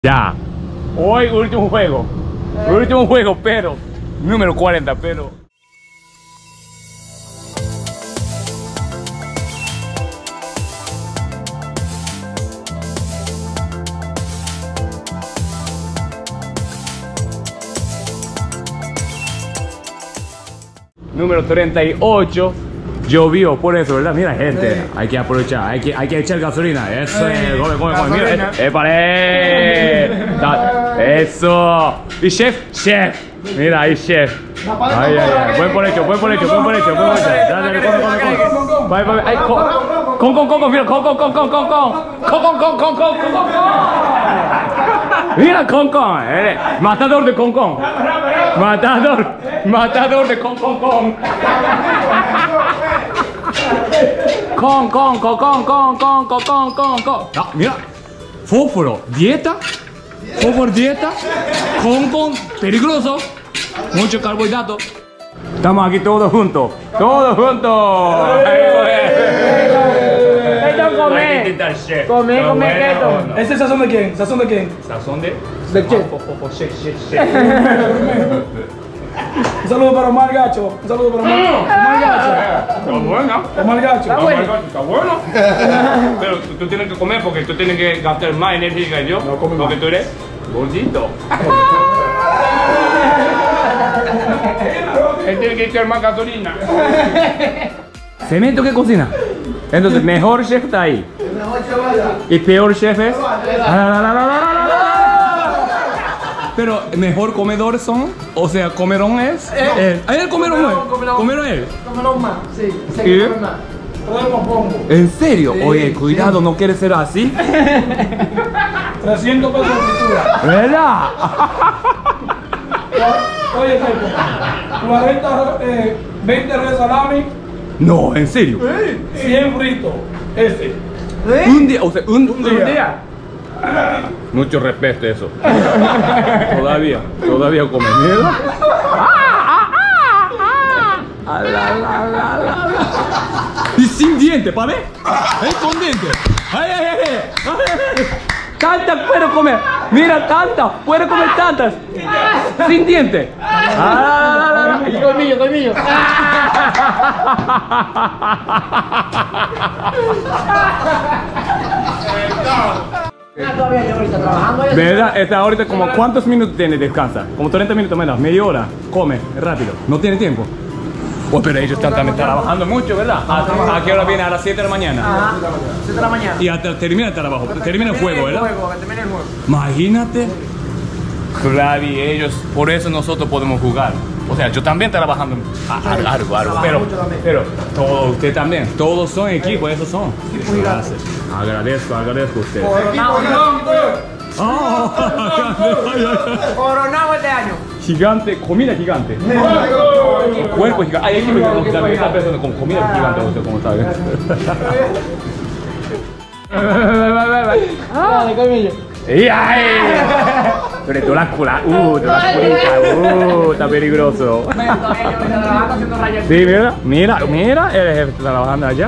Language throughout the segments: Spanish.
Ya. Hoy último juego. Último juego, pero número 40, pero número 38. Llovió por eso, ¿verdad? Mira, gente, hay que aprovechar, hay que echar gasolina. Eso es, come. Mira, eso. Y chef. Mira, ahí chef. Ay. Buen por hecho. Dale, come. Ay, con, mira, con. Mira, con. Matador de con. Matador de con. Con. No, mira. Fósforo, dieta. Con, peligroso. Mucho carbohidrato. Estamos aquí todos juntos. Come keto. ¿Ese sazón de quién? ¿Sazón de quién? Sazón de chef. Un saludo para Omar Gacho. Está bueno. Pero tú tienes que comer porque tú tienes que gastar más energía que yo. No, come porque más. tú eres gordito. Él tiene que echar más gasolina. Cemento que cocina. Entonces, mejor chef está ahí. Y peor chef es. Pero mejor comedor son, o sea, comerón es. El comerón es. Comerón es. Comerón más, sí. ¿Qué? Podemos pongo. ¿En serio? Sí, Oye, cuidado, no quieres ser así. 300 pesos de fritura. ¿Verdad? Oye, Keto, 20 de salami, No, en serio. 100 fritos. Ese. Un día, o sea, un día. Mucho respeto eso. Todavía come mierda. Y sin diente, ¿pa' ver? Con diente. Ay. Tantas puedo comer. Mira, tantas. Puedo comer tantas. Sin diente. Colmillo. Todavía yo ahorita trabajando. ¿Verdad? Está ahorita como ¿cuántos minutos tiene descansa? Como 30 minutos menos, media hora. Come, rápido. No tiene tiempo. Oh, pero ellos están también trabajando mucho, ¿verdad? ¿A qué hora viene? A las 7 de la mañana. Ajá, 7 de la mañana. Y hasta termina el trabajo, termina el juego, ¿verdad? Termina el juego. Imagínate. Claro, y ellos, por eso nosotros podemos jugar. O sea, yo también trabajando algo. Pero todos, usted también. Todos son equipo, esos son. Gracias. Agradezco a usted. Coronado este año. Gigante, comida gigante. El cuerpo gigante. Ay, hay que me también está pensando con comida gigante, usted como sabe. Dale, colmillo. ¡Y ay! Tú eres Drácula, está peligroso. Sí, mira, el jefe está trabajando allá.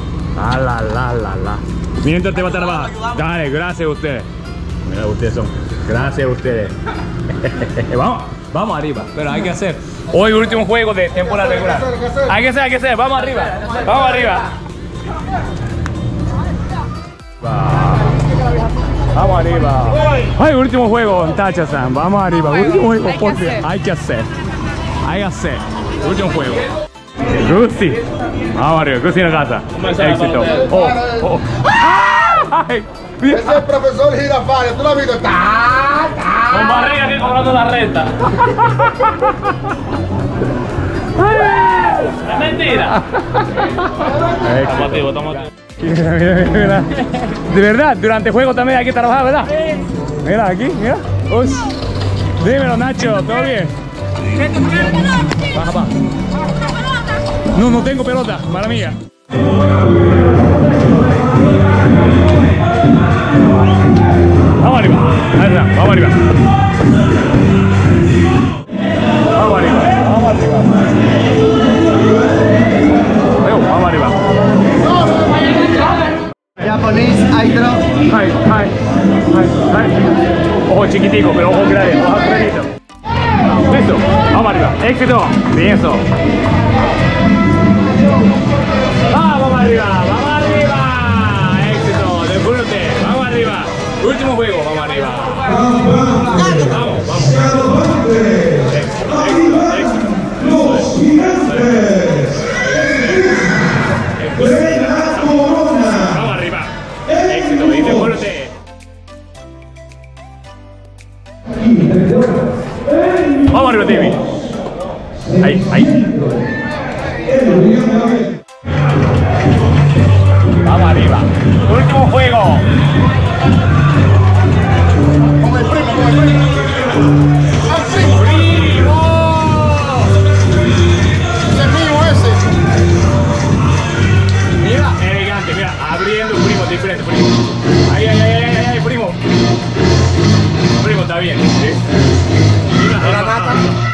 Mientras te va a trabajar. Dale, gracias a ustedes. Mira, ustedes son. Gracias a ustedes. Vamos arriba, pero hay que hacer. Hoy último juego de temporada regular. Hay que hacer, vamos arriba. Vamos arriba. Ay, último juego en Tacha-san. Vamos arriba. Último juego porque hay que hacer. Último juego. Gusti. Vamos arriba. Gusti en la casa. Éxito. Ay, Ese es el profesor Girafales, ¿tú lo has visto? con barriga aquí cobrando la renta. Es mentira. Estamos aquí. Mira. De verdad, durante el juego también hay que trabajar, ¿verdad? Mira, aquí, mira. Uy. Dímelo, Nacho, ¿todo bien? Baja. No tengo pelota, mala mía. Vamos arriba. Vamos arriba. Japanese, Aitro. Hi. Ojo chiquitico, pero ojo grande, ojo grandito. Listo, vamos arriba. Éxito. Bien eso. Vamos arriba, vamos arriba. Éxito, disfrute, vamos arriba. Último juego, vamos arriba. Vamos, vamos. Éxito, éxito. Vamos arriba. Éxito, y disfrute. Vamos arriba, David. Ahí, ahí. Vamos arriba. Último juego. Como el primo, como el primo. ¡Al primo! ¡Primo! ¡Ese es mío ese! Mira, elegante, mira, abriendo primo, diferente, primo. Ahí, ahí, ahí, ahí, ahí, primo. Primo, está bien, ¿sí? Mira, La nata.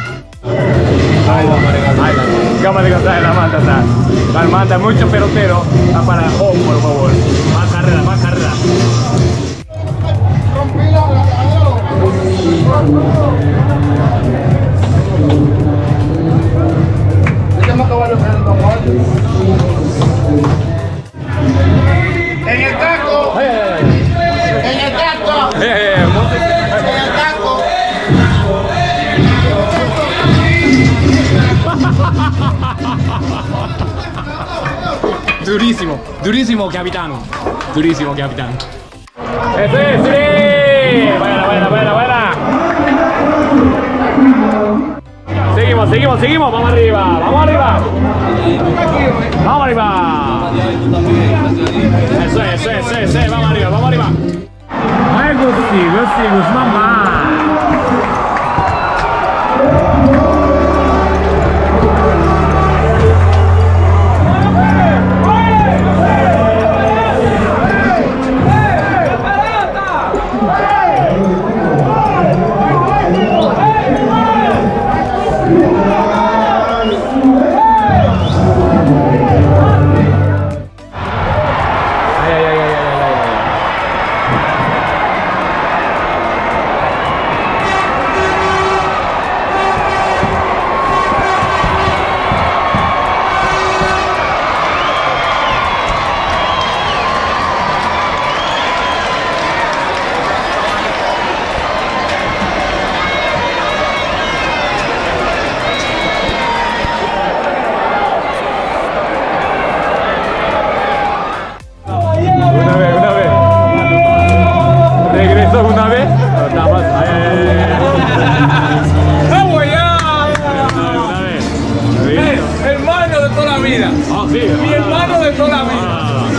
Gama de gastar la manta, está. La manta, mucho pelotero. Para home, por favor. Más carrera, más carrera. Rompí la cadera. Déjame acabar el En el taco. En el taco. En el taco. Durísimo, durísimo, capitano. Durísimo, capitano. ¡Eso es! ¡Sí! ¡Buena, buena, buena, buena! Seguimos, seguimos, seguimos. Vamos arriba, vamos arriba. Vamos arriba. Eso es, eso es, eso es. Vamos arriba, vamos arriba. Ay, Gusti, Gusti, mamá. Mi hermano de toda la vida.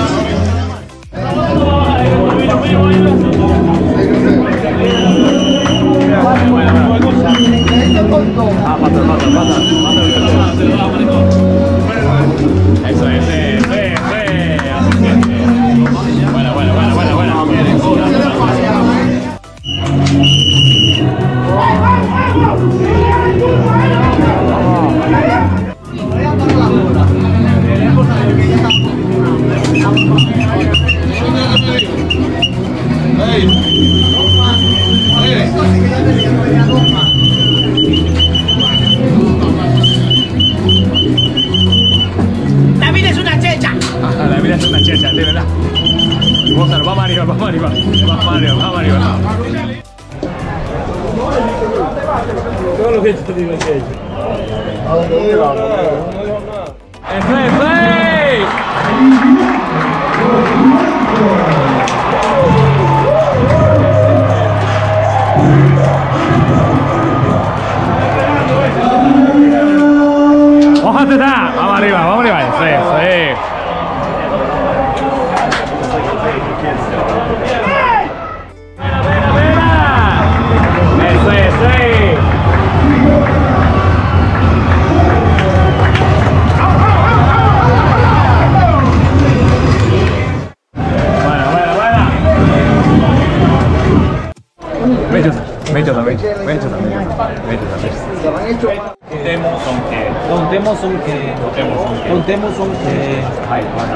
Eso, buena, buena, buena, buena, buena. La vida es una checha. La vida es una checha, de verdad. Vamos arriba, vamos arriba. Vamos arriba, vamos arriba. Todo lo que te digo es checha. ¡Eso es! ¡Ójate está! Vamos arriba, vamos arriba. Eso es. Eso es.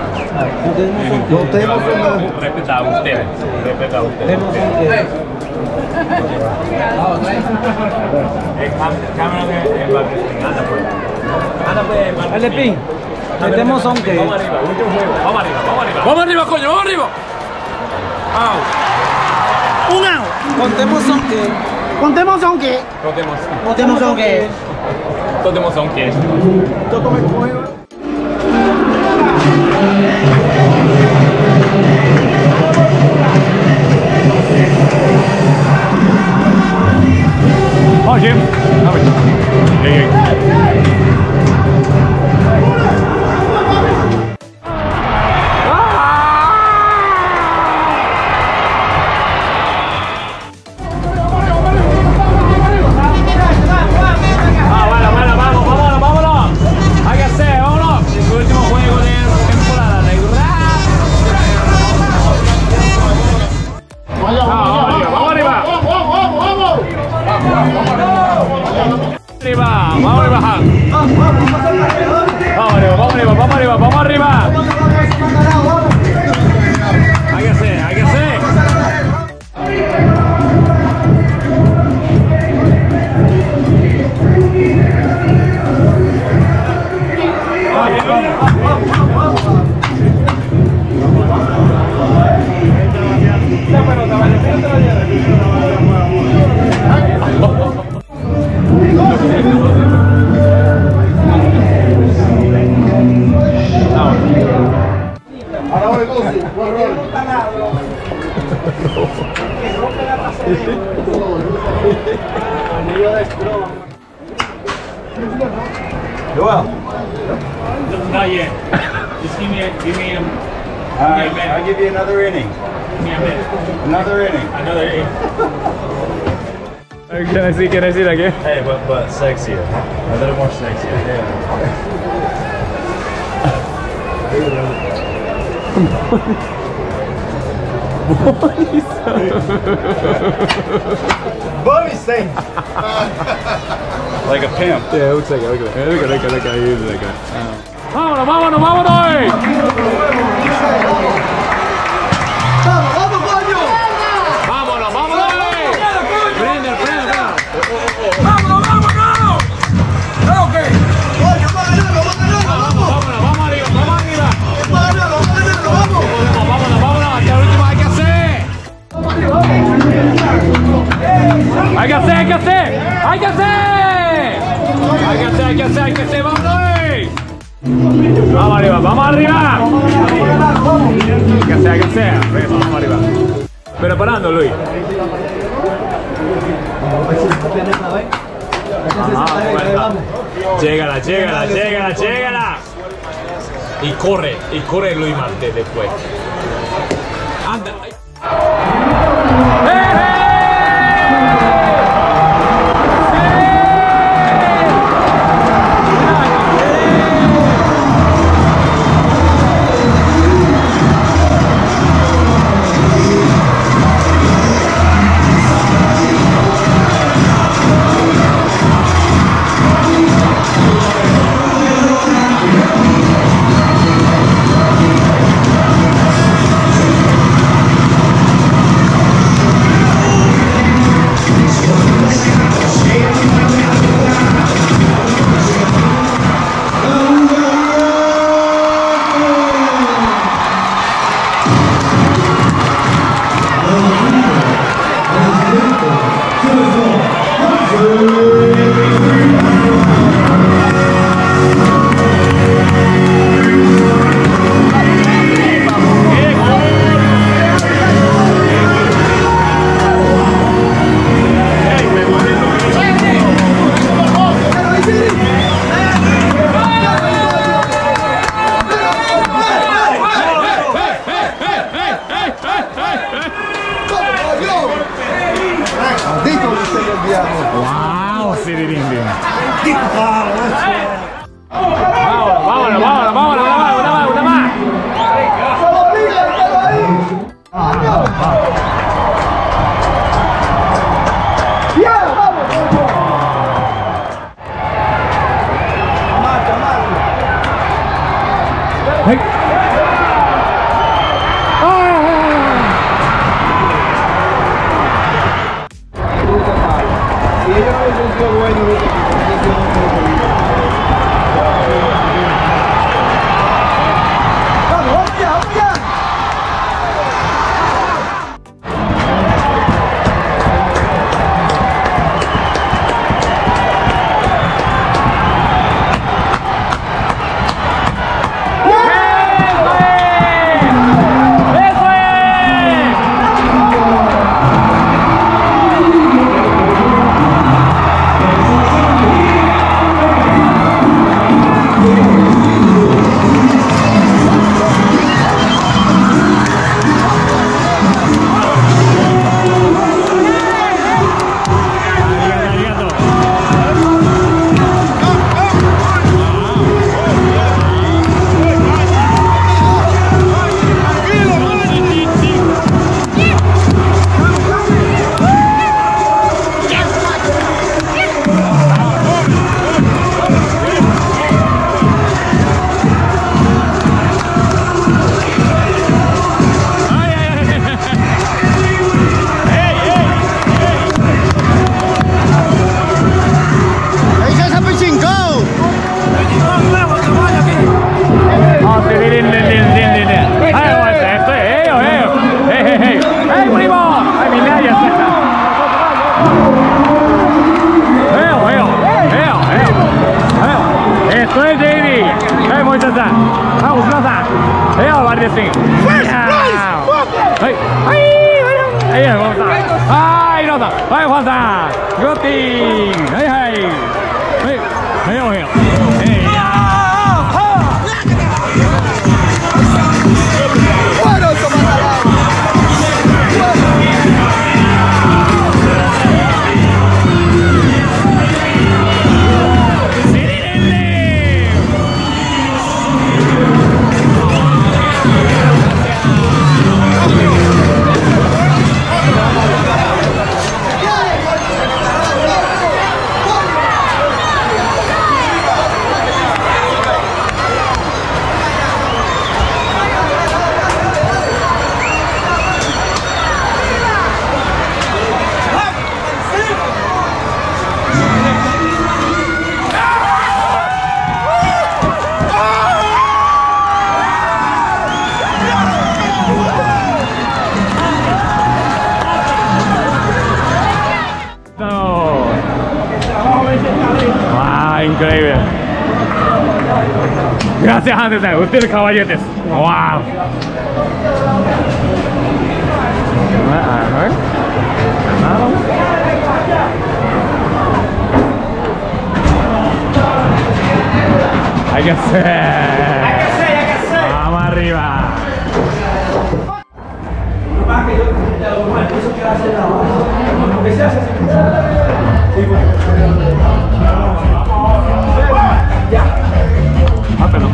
Respeta a ustedes. El de pin. Metemos son que. Vamos arriba, último juego. Vamos arriba, vamos arriba. Vamos arriba, coño, vamos arriba. Un out. Contemos son que. Contemos son que. Contemos son que. Contemos son que. Oh, Jim. Hey. Vámonos. Hay que hacer, vámonos. El último juego de temporada, Vamos arriba. Vamos arriba. Hay que hacer. Joel. Not yet. Just give me a All right, I'll give you another inning. Another inning. Can I see that again? Hey, but sexier. A little more sexier. Bonnie sings. Like a pimp. Yeah, it looks like it. Look at that guy. He's that guy. Vámonos. Prende. ¡Vámonos! ¡Ok! ¡Vamos arriba! ¡Vámonos! ¡Hasta el último hay que hacer! ¡Hay que hacer! ¡Vamos arriba! Hay que hacer. Vamos arriba. Pero parando, Luis. Llégala. Y corre Luis Marte después. Anda. Wow, City Ding Ding. Vámonos, una más. Increíble. Gracias, Anderson. Usted es caballetes. Wow. A ver. Hay que hacer. Vamos arriba. Ah, perdón.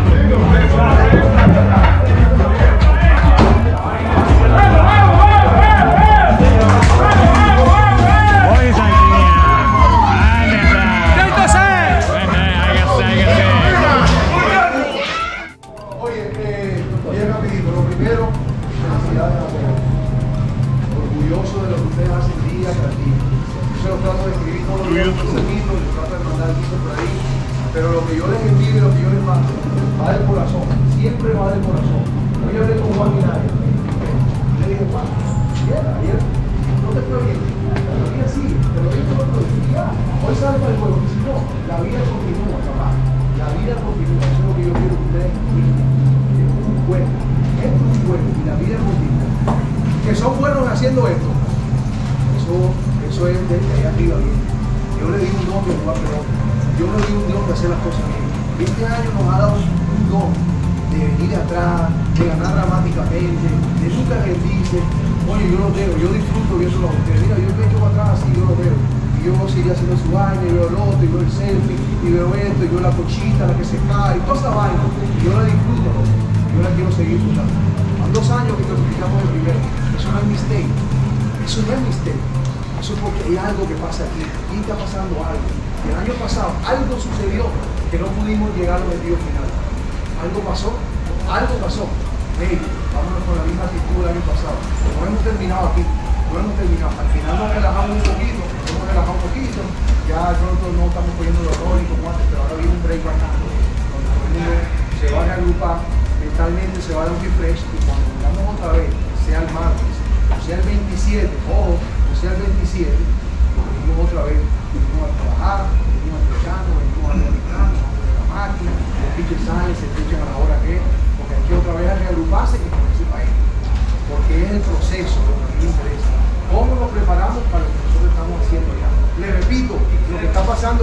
Orgulloso de lo que ustedes hacen día tras día. Yo se lo trato de escribir todos los días por seguido, les trato de mandar guisos por ahí, pero lo que yo les envío y lo que yo les mando va del corazón, siempre va del corazón. Hoy yo hablé con Juan Minaria, le dije, Juan, ayer no te fue bien, pero día sí, te lo digo otro día, hoy sale para el juego, que si no, la vida continúa, papá, la vida continúa, eso es lo que yo quiero que ustedes entiendan. Esto es un juego, y la vida continúa. Que son buenos haciendo esto, eso es de ahí arriba bien. Yo le di un don de jugar pelota, yo le di un don de hacer las cosas bien. Este año nos ha dado un don de venir atrás, de ganar dramáticamente, de nunca rendirse. Oye, yo lo veo, yo disfruto viendo a ustedes. Mira, yo me echo para atrás así, yo lo veo. Y yo seguir haciendo su vaina, y veo el otro, y veo el selfie, y veo esto, y veo la cochita, la que se cae, y toda esa vaina. Yo la disfruto, yo la quiero seguir disfrutando. Hace 2 años que clasificamos el primero. Eso no es mistake. Eso no es mistake. Eso es porque hay algo que pasa aquí. Aquí está pasando algo. Y el año pasado algo sucedió que no pudimos llegar al objetivo final. Algo pasó. Algo pasó. Hey, vámonos con la misma actitud del año pasado. No hemos terminado aquí. No hemos terminado. Al final nos relajamos un poquito.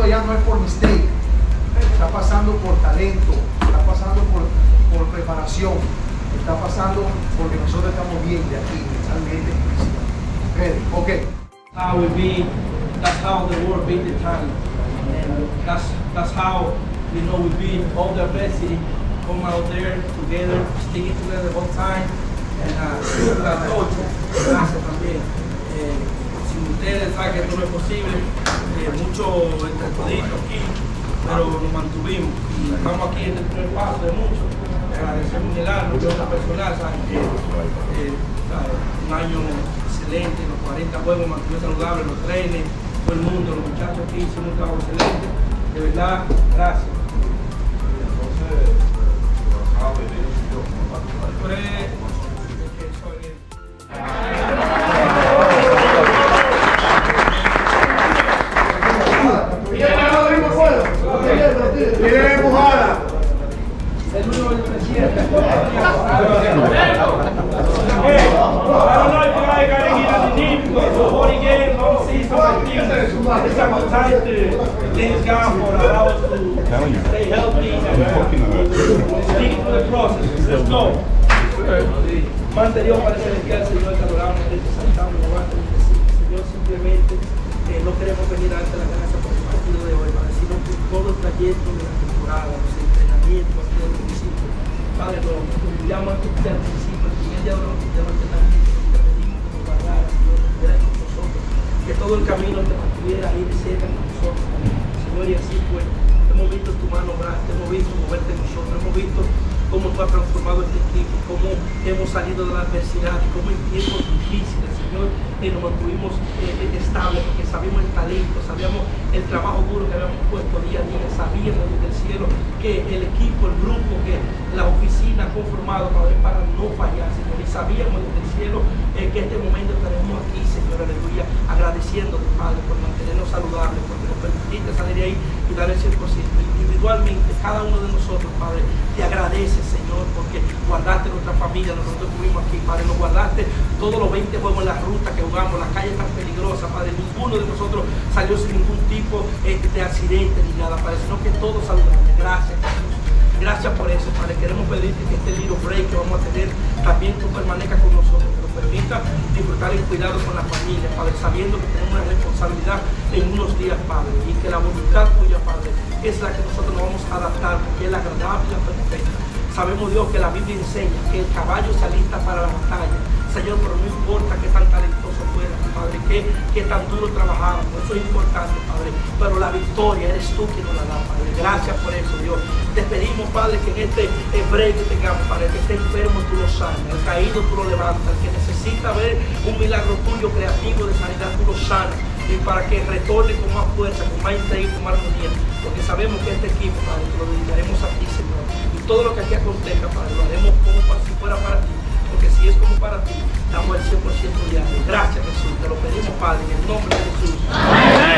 pasando allá no es por mistake, está pasando por talento, está pasando por preparación, está pasando porque nosotros estamos bien de aquí, mentalmente. Ready, okay. How we beat, that's how the world beat the talent. And that's how, you know, we beat all the adversity, come out there together, sticking together the whole time. And la coach, gracias también. Sin ustedes saben que esto no es posible, mucho entre toditos aquí, pero nos mantuvimos y estamos aquí en el primer paso de mucho. Agradecemos el alma, yo personal, saben que un año excelente, los 40 juegos mantuvimos saludables, los trenes, todo el mundo, los muchachos aquí hicimos un trabajo excelente. De verdad, gracias. Tiene empujada. El único del presidente. Anterior parece que el Señor te adoramos, te exaltamos, Señor, simplemente no queremos venir ante la gracia por el partido de hoy, Padre, sino por todo el trayecto de la temporada, los entrenamientos aquí del municipio. Padre, nos humillamos ante usted al principio, el primer día de los entrenamientos, te pedimos que nos guardaras, Señor, que estuvieras con nosotros, que todo el camino te mantuviera ahí de cerca con nosotros, Señor, y así fue. Hemos visto tu mano obrante, hemos visto moverte en nosotros, hemos visto cómo tú has transformado este equipo, cómo hemos salido de la adversidad, cómo en tiempos difíciles, Señor, nos mantuvimos estables, porque sabíamos el talento, sabíamos el trabajo duro que habíamos puesto día a día, sabíamos desde el cielo que el equipo, el grupo, que la oficina ha conformado para no fallar, Señor, y sabíamos desde el cielo que este momento estaremos aquí, Señor, aleluya, agradeciéndote, Padre, por mantenernos saludables, porque nos permitiste salir de ahí y dar el 100%. Individualmente, cada uno de nosotros, Padre, te agradece, Señor, porque guardaste nuestra familia, nosotros estuvimos aquí, Padre, nos guardaste todos los 20 juegos en la ruta que jugamos, las calles tan peligrosas, Padre, ninguno de nosotros salió sin ningún tipo de accidente ni nada, Padre, sino que todos saludables. Gracias, Jesús. Gracias por eso, Padre. Queremos pedirte que este little break que vamos a tener también tú permanezcas con nosotros, que nos permita disfrutar en cuidado con la familia, Padre, sabiendo que tenemos una responsabilidad en unos días, Padre, y que la voluntad tuya, Padre, es la que nosotros nos vamos a adaptar, porque es la agradable y la perfecta. Sabemos, Dios, que la Biblia enseña que el caballo se alista para la batalla, Señor, pero no importa qué tan talentoso fuera, Padre, qué tan duro trabajamos, eso es importante, Padre, pero la victoria eres tú quien nos la da, Padre. Gracias por eso, Dios. Te pedimos, Padre, que en este break que tengamos, Padre, que esté enfermo tú lo sanes, el caído tú lo levantas, el que necesita ver un milagro tuyo creativo de sanidad tú lo sanas, y para que retorne con más fuerza, con más entrega y con más armonía, porque sabemos que este equipo, Padre, te lo dedicaremos a ti, Señor, y todo lo que aquí acontezca, Padre, lo haremos como si fuera para ti, porque si es como para ti, damos el 100% diario. Gracias, Jesús, te lo pedimos, Padre, en el nombre de Jesús. Amén.